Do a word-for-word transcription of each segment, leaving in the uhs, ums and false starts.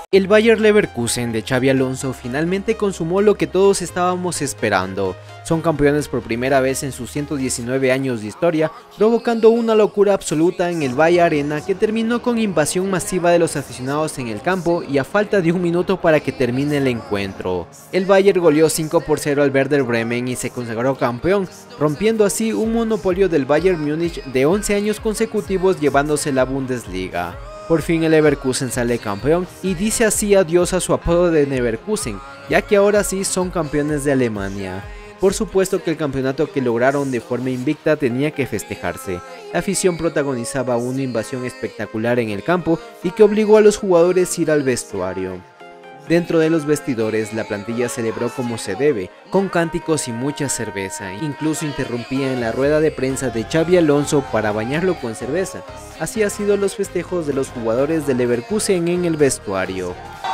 El Bayer Leverkusen de Xabi Alonso finalmente consumó lo que todos estábamos esperando. Son campeones por primera vez en sus ciento diecinueve años de historia, provocando una locura absoluta en el Bayer Arena que terminó con invasión masiva de los aficionados en el campo y a falta de un minuto para que termine el encuentro. El Bayer goleó cinco por cero al Werder Bremen y se consagró campeón, rompiendo así un monopolio del Bayern Múnich de once años consecutivos llevándose la Bundesliga. Por fin el Leverkusen sale campeón y dice así adiós a su apodo de Neverkusen, ya que ahora sí son campeones de Alemania. Por supuesto que el campeonato que lograron de forma invicta tenía que festejarse. La afición protagonizaba una invasión espectacular en el campo y que obligó a los jugadores a ir al vestuario. Dentro de los vestidores, la plantilla celebró como se debe, con cánticos y mucha cerveza. Incluso interrumpía en la rueda de prensa de Xabi Alonso para bañarlo con cerveza. Así han sido los festejos de los jugadores del Leverkusen en el vestuario.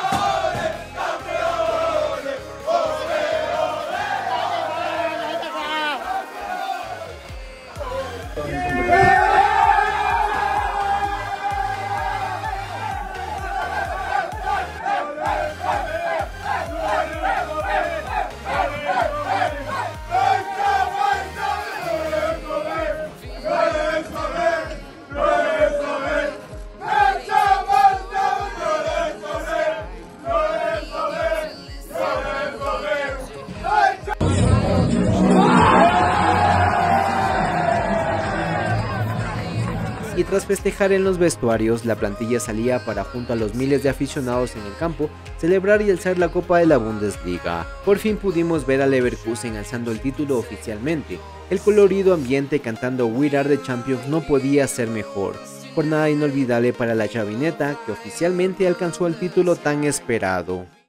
Y tras festejar en los vestuarios, la plantilla salía para, junto a los miles de aficionados en el campo, celebrar y alzar la copa de la Bundesliga. Por fin pudimos ver a Leverkusen alzando el título oficialmente. El colorido ambiente cantando We Are the Champions no podía ser mejor. Jornada inolvidable para la chavineta, que oficialmente alcanzó el título tan esperado.